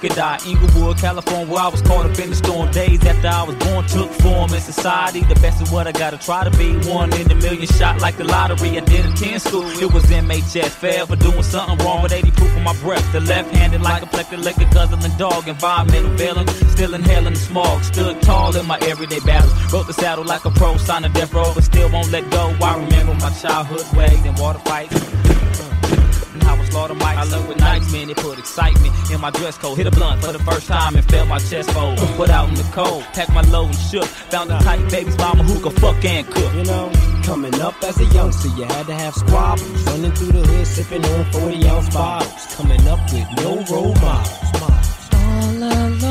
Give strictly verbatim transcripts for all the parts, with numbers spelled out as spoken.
could die. Inglewood, California, where I was caught up in the storm. Days after I was born took form in society. The best of what I gotta try to be. One in a million shot like the lottery. I did attend school. It was M H S. Fair for doing something wrong with eighty proof of my breath. The left-handed like a plexus, liquor, guzzling dog. Environmental veiling, still inhaling the smog. Stood tall in my everyday battles. Wrote the saddle like a pro, signed a death row, but still won't let go. I remember my childhood ways and water fights. And how I slaughter mics. I love with nights, man, it put excitement in my dress code. Hit a blunt for the first time and felt my chest fold. Put out in the cold, packed my load and shook. Found a tight baby's mama who could fuck and cook. You know, coming up as a youngster, you had to have squabbles. Running through the hood, sipping on forty ounce bottles. Coming up with no role models. All alone,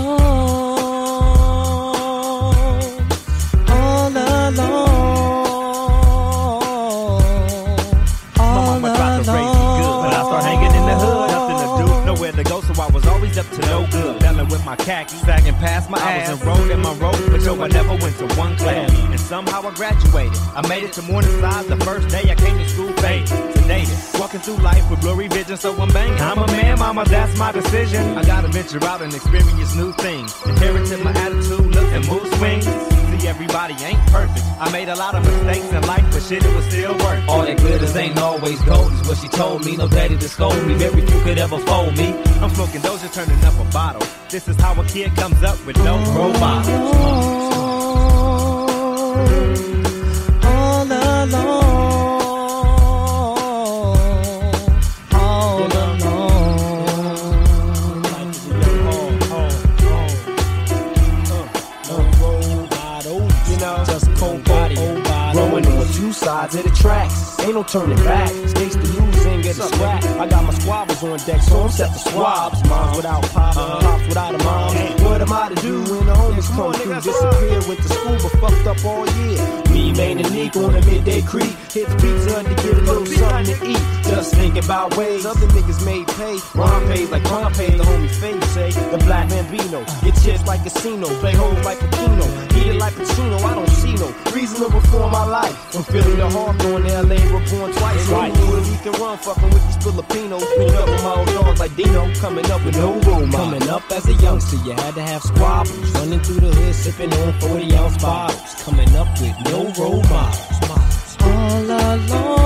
all alone. So I was always up to no good, belling with my khakis, sagging past my ass. I was enrolled in my road, but yo, I never went to one class. And somehow I graduated. I made it to Morningside the first day I came to school faded, sedated, walking through life with blurry vision, so I'm banging. I'm a man, mama, that's my decision. I gotta venture out and experience new things. Inherited my attitude, look and mood swings. See, everybody ain't perfect. I made a lot of mistakes in life, but shit, it was still worth it. All that glitters ain't always gold, is what she told me. No daddy to scold me, very few could ever fold me. I'm smoking Doja, turning up a bottle. This is how a kid comes up with no role models. All alone, all alone. Life is a young home, home, home. No role models, you know, just cold body, growing on two sides of the tracks. Ain't no turning back. States to lose and get a scrap. I got my squabbles on deck, so I'm set for swabs. Moms without pops, uh, pops without a mom. What am I to do when the homies come through? Disappear, went to school but fucked up all year. Me, Maine, and Neek on a midday creek. Hit pizza to get a little something to eat. Just thinking about ways other niggas made pay. Ron pays like Ron paid, the homie Faye say. The black Bambino, get chips like casino, play hoes like Pacino. Eat it like Pacino, I don't see no reason to reform my life. From Philly to Hawthorne, L A, we're born twice. Right, we can run fucking with these Filipinos. Been up with my old dogs like Dino, coming up with no role models. Coming up as a youngster, you had to have squabbles. Running through the hood, sipping on forty ounce bottles. Coming up with no role models. All alone.